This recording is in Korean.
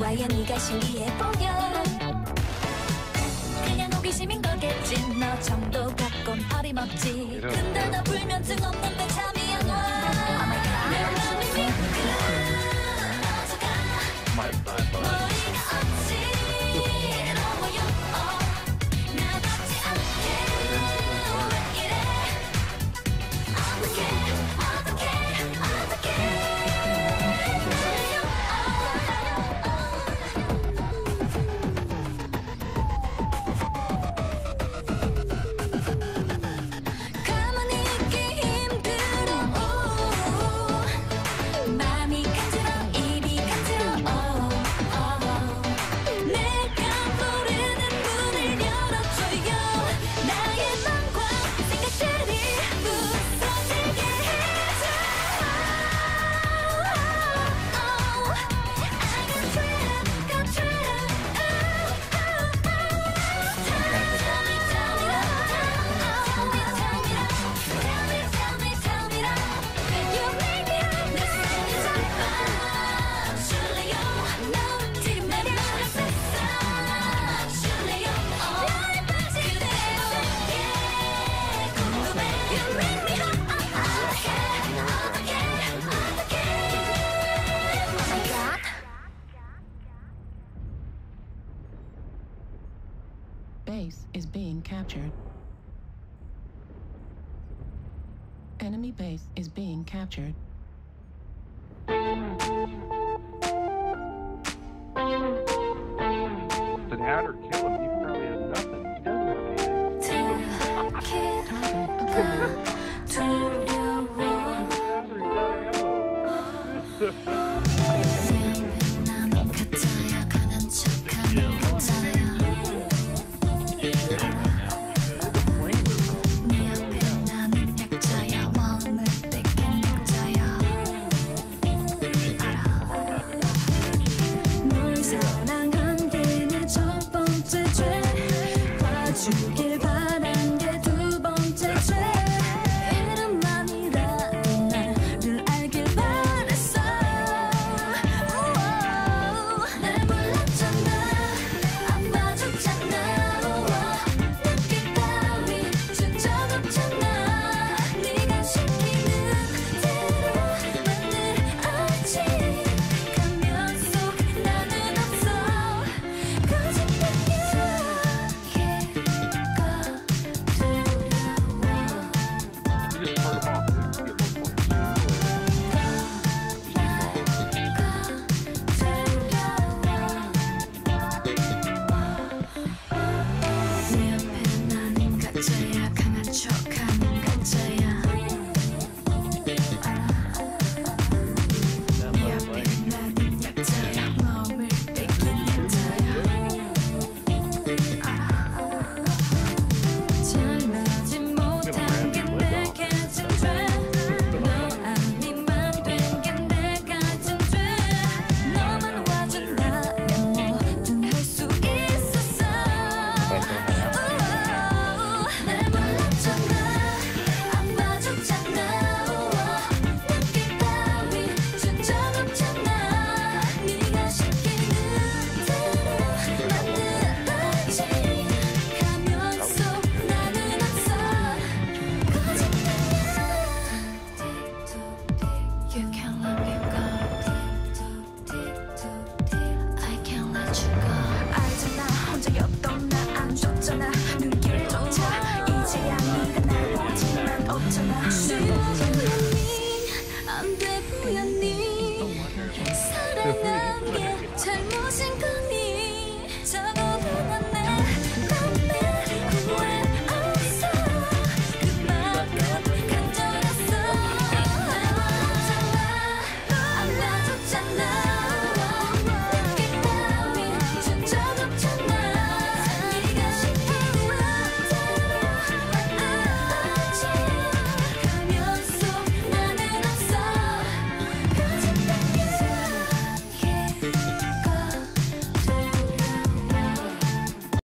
와야 네가 신기해 보여. 그냥 호기심인 거겠지. 너 정도 갖곤 어림없지. 근데 너 불면증 없는데 잠이 안 와. 내 맘이 미끄러져가. 머리가 어지러워요. 나답지 않게 왜 이래. 어떡해 가만히 있기 힘들어. 맘이 간지러워 입이 간지러워. 내가 부르는 문을 열어줘요. 나의 맘과 생각들이 부서지게 해줘. I got trapped. Base is being captured. Enemy base is being captured. Said had her kill him. He probably has nothing. He doesn't have anything. 두려워. After he got ammo.